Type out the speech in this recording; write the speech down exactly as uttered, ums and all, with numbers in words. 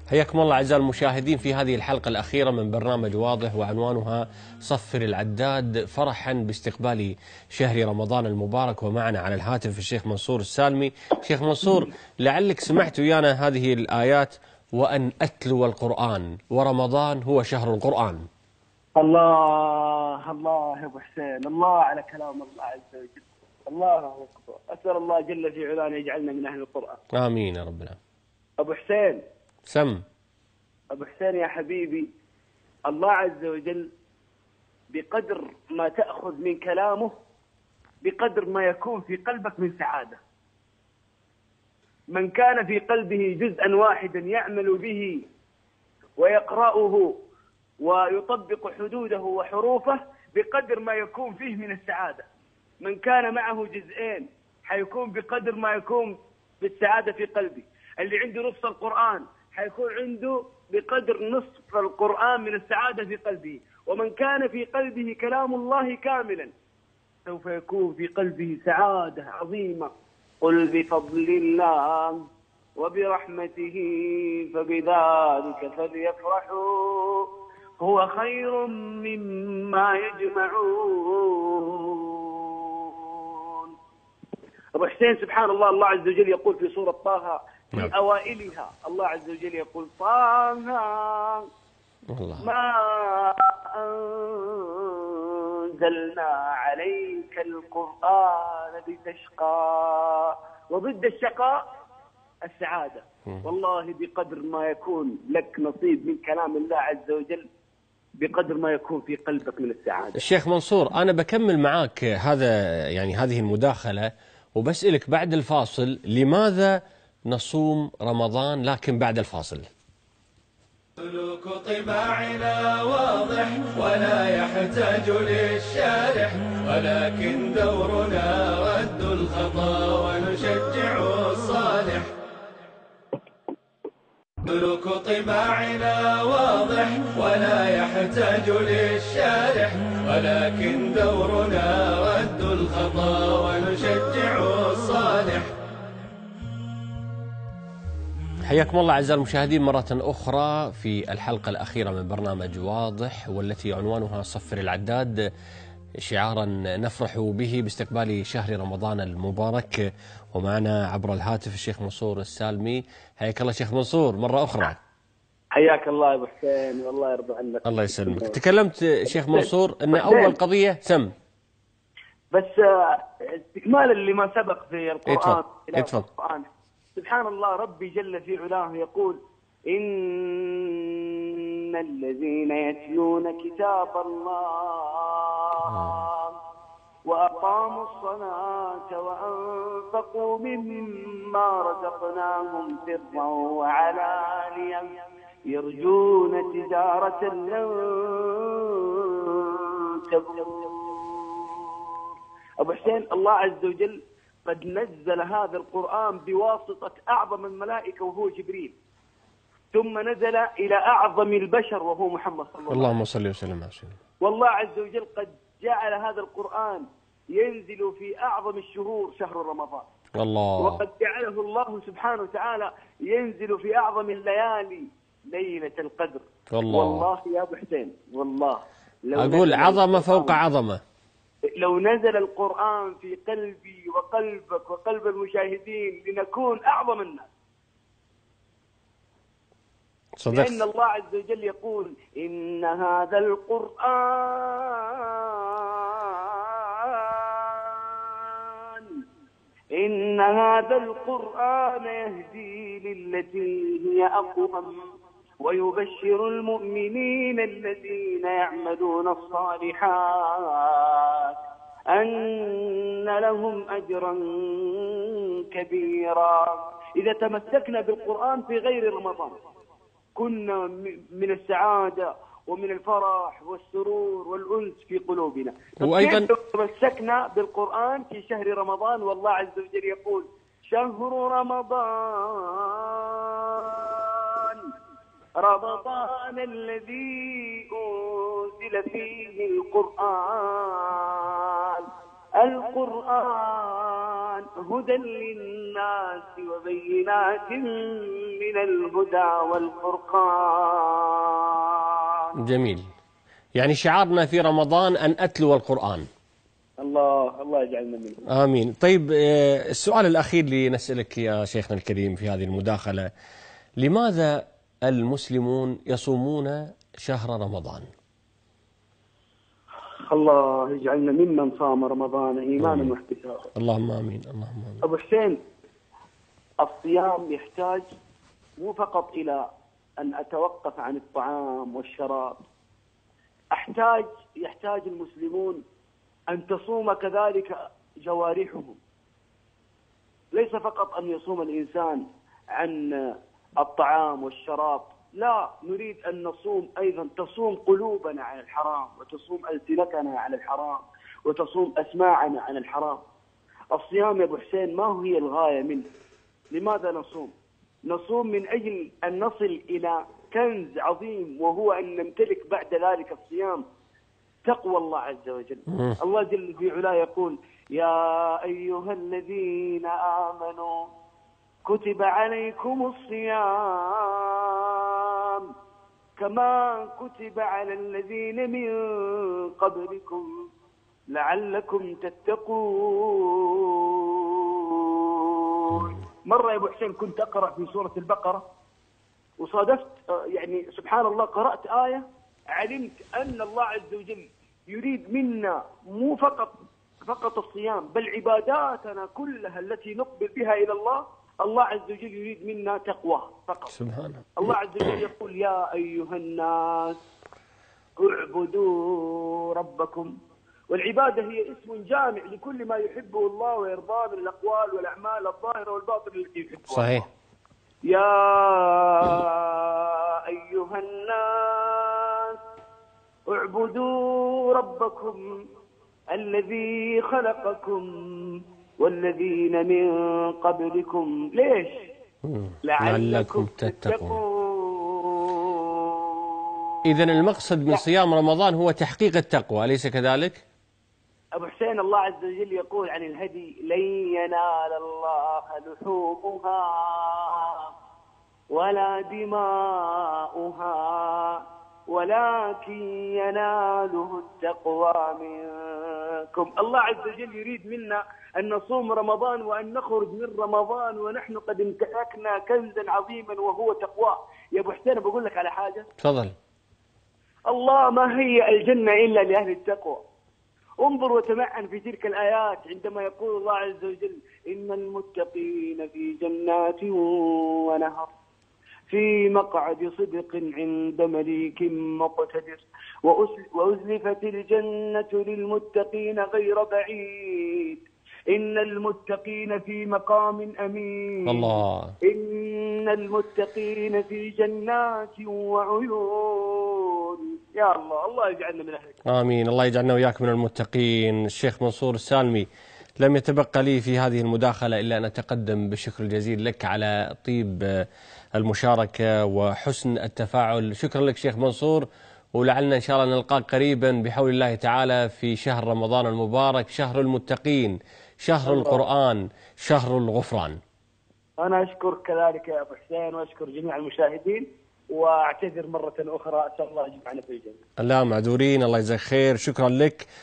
حياكم الله أعزائي المشاهدين في هذه الحلقة الأخيرة من برنامج واضح، وعنوانها صفر العداد فرحا باستقبال شهر رمضان المبارك. ومعنا على الهاتف الشيخ منصور السالمي. شيخ منصور، لعلك سمعت ويانا هذه الآيات: وأن أتلو القرآن ورمضان هو شهر القرآن. الله الله يا ابو حسين، الله على كلام الله عز وجل. الله اكبر. اسال الله جل في علاه ان يجعلنا من اهل القران. امين يا رب العالمين. ابو حسين سم ابو حسين يا حبيبي، الله عز وجل بقدر ما تاخذ من كلامه بقدر ما يكون في قلبك من سعاده. من كان في قلبه جزءا واحدا يعمل به ويقرأه ويطبق حدوده وحروفه بقدر ما يكون فيه من السعادة. من كان معه جزئين حيكون بقدر ما يكون بالسعادة في قلبه. اللي عنده نصف القرآن حيكون عنده بقدر نصف القرآن من السعادة في قلبه. ومن كان في قلبه كلام الله كاملا سوف يكون في قلبه سعادة عظيمة. قل بفضل الله وبرحمته فبذلك فليفرحوا هو خير مما يجمعون. أبو حسين، سبحان الله، الله عز وجل يقول في سورة طه في أوائلها، الله عز وجل يقول: طه ما أنزلنا عليك القرآن لتشقى. وضد الشقاء السعادة. والله بقدر ما يكون لك نصيب من كلام الله عز وجل بقدر ما يكون في قلبك من السعادة. الشيخ منصور، أنا بكمل معاك هذا يعني هذه المداخلة، وبسألك بعد الفاصل لماذا نصوم رمضان لكن بعد الفاصل. سلوك طباعنا واضح ولا يحتاج للشارح، ولكن دورنا رد الخطا ونشجع الصالح. سلوك طباعنا واضح ولا يحتاج للشارح، ولكن دورنا رد الخطا ونشجع الصالح. حياكم الله أعزائي المشاهدين مرة أخرى في الحلقة الأخيرة من برنامج واضح، والتي عنوانها صفر العداد، شعارا نفرح به باستقبال شهر رمضان المبارك. ومعنا عبر الهاتف الشيخ منصور السالمي. حياك الله شيخ منصور مرة أخرى. حياك الله يا أبو حسين، والله يرضى عنك. الله يسلمك. تكلمت شيخ منصور أن أول قضية سم بس استكمالا لما سبق في القرآن. اتفضل. سبحان الله، ربي جل في علاه يقول: إن الذين يتلون كتاب الله وأقاموا الصلاة وأنفقوا مما رزقناهم سرا وعلانية يرجون تجارة لن تبور. أبو حسين، الله عز وجل قد نزل هذا القرآن بواسطة أعظم الملائكة وهو جبريل، ثم نزل إلى أعظم البشر وهو محمد صلى الله عليه وسلم. اللهم صل وسلم على سيدنا. والله عز وجل قد جعل هذا القرآن ينزل في أعظم الشهور شهر رمضان. الله. وقد جعله الله سبحانه وتعالى ينزل في أعظم الليالي ليلة القدر. الله. والله يا أبو حسين، والله لو أقول عظمة فوق عظمة. لو نزل القرآن في قلبي وقلبك وقلب المشاهدين لنكون أعظم الناس. صدقت. لأن الله عز وجل يقول: إن هذا القرآن إن هذا القرآن يهدي للتي هي أقوم ويبشر المؤمنين الذين يعملون الصالحات أن لهم أجرا كبيرا. إذا تمسكنا بالقرآن في غير رمضان كنا من السعادة ومن الفرح والسرور والأنس في قلوبنا. وأيضا لو تمسكنا بالقرآن في شهر رمضان، والله عز وجل يقول: شهر رمضان رمضان الذي أنزل فيه القرآن القرآن هدى للناس وبينات من الهدى والفرقان. جميل. يعني شعارنا في رمضان أن أتلو القرآن. الله الله يجعلنا منه. آمين. طيب السؤال الأخير اللي نسألك يا شيخنا الكريم في هذه المداخلة، لماذا المسلمون يصومون شهر رمضان؟ الله يجعلنا ممن صام رمضان إيمانا واحتسابا. اللهم آمين. اللهم آمين. أبو حسين، الصيام يحتاج مو فقط إلى أن أتوقف عن الطعام والشراب، أحتاج يحتاج المسلمون أن تصوم كذلك جوارحهم. ليس فقط أن يصوم الإنسان عن الطعام والشراب، لا، نريد أن نصوم أيضا، تصوم قلوبنا عن الحرام، وتصوم ألسنتنا عن الحرام، وتصوم أسماعنا عن الحرام. الصيام يا أبو حسين ما هي الغاية منه؟ لماذا نصوم؟ نصوم من أجل أن نصل إلى كنز عظيم، وهو أن نمتلك بعد ذلك الصيام تقوى الله عز وجل. الله جل في علاه يقول: يا أيها الذين آمنوا كتب عليكم الصيام كما كتب على الذين من قبلكم لعلكم تتقون. مرة يا أبو حسين كنت أقرأ في سورة البقرة، وصادفت يعني سبحان الله قرأت آية علمت أن الله عز وجل يريد منا مو فقط فقط الصيام، بل عباداتنا كلها التي نقبل بها إلى الله، الله عز وجل يريد منا تقوى فقط. سبحانه. الله عز وجل يقول: يا أيها الناس اعبدوا ربكم. والعبادة هي اسم جامع لكل ما يحبه الله ويرضاه من الأقوال والأعمال الظاهرة والباطنة التي يحبها. صحيح. يا أيها الناس اعبدوا ربكم الذي خلقكم والذين من قبلكم. ليش؟ لعلكم تتقون. إذن المقصد من صيام رمضان هو تحقيق التقوى، أليس كذلك؟ أبو حسين، الله عز وجل يقول عن الهدي: لن ينال الله لحومها ولا دماؤها ولكن يناله التقوى منكم. الله عز وجل يريد منا أن نصوم رمضان وأن نخرج من رمضان ونحن قد امتلكنا كنزا عظيما وهو تقوى. يا أبو حسين بقول لك على حاجة. تفضل. الله ما هي الجنة إلا لأهل التقوى. انظر وتمعن في تلك الآيات عندما يقول الله عز وجل: إن المتقين في جنات ونهر في مقعد صدق عند مليك مقتدر وأزلفت الجنة للمتقين غير بعيد إن المتقين في مقام أمين. الله. إن المتقين في جنات وعيون. يا الله، الله يجعلنا من أهلك. آمين. الله يجعلنا وياك من المتقين. الشيخ منصور السالمي، لم يتبقى لي في هذه المداخلة إلا أن أتقدم بالشكر الجزيل لك على طيب المشاركة وحسن التفاعل. شكرا لك شيخ منصور، ولعلنا إن شاء الله نلقاك قريبا بحول الله تعالى في شهر رمضان المبارك، شهر المتقين، شهر القرآن، شهر الغفران. أنا أشكر كذلك يا أبو حسين، وأشكر جميع المشاهدين، وأعتذر مرة أخرى، أسأل الله يجمعنا في الجنة. لا معذورين، الله يجزاك خير. شكرا لك.